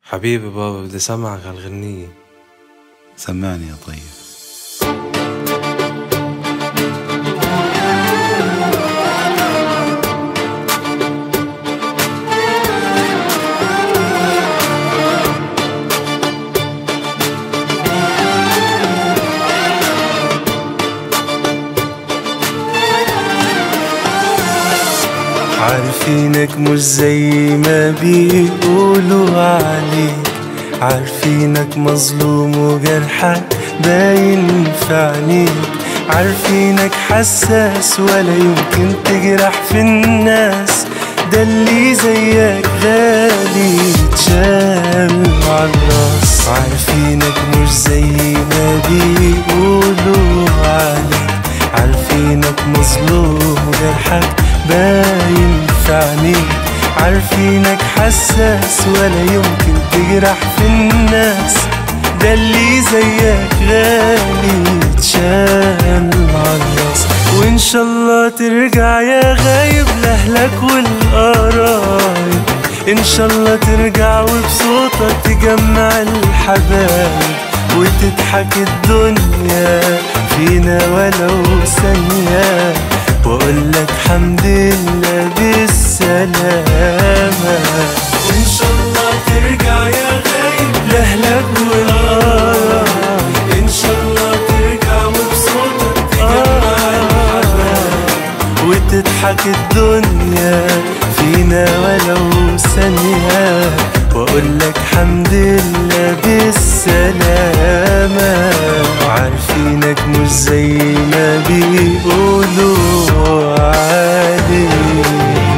حبيبي بابا بدي سمعك هالغنية. سمعني يا طيب. عارفينك مش زي ما بيقولوا عليك، عارفينك مظلوم وجرحك باين في عينيك، عارفينك حساس ولا يمكن تجرح في الناس، ده اللي زيك غالي يتشال عالراس. عارفينك مش زي ما بيقولوا عليك، عارفينك مظلوم وجرحك باين في عينيك، عارفينك حساس ولا يمكن تجرح في الناس، ده اللي زيك غالي يتشال عالراس. وإن شاء الله ترجع يا غايب لأهلك والقرايب، إن شاء الله ترجع وبصوتك تجمع الحبايب، وتضحك الدنيا فينا ولو ثانية، وأقولك حمد لله بالسلامة. وإن شاء الله ترجع يا غايب لأهلك والقرايب، إن شاء الله ترجع وبصوتك تجمع الحبايب، وتضحك الدنيا فينا ولو ثانية، وأقولك حمد لله بالسلامة. عارفينك مش زي ما بيقولوا عليك.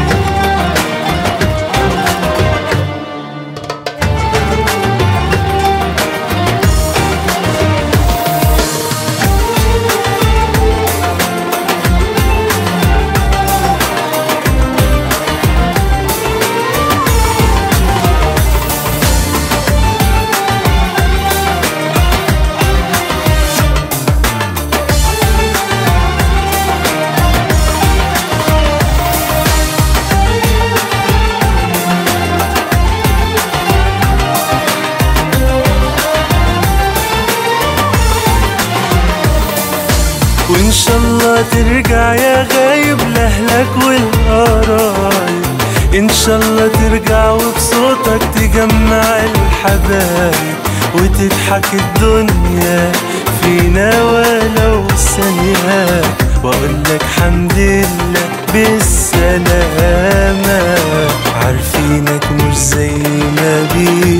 وإن شاء الله ترجع يا غايب لأهلك والقرايب، إن شاء الله ترجع وبصوتك تجمع الحبايب، وتضحك الدنيا فينا ولو ثانية، وأقولك حمد لله بالسلامة. عارفينك مش زي ما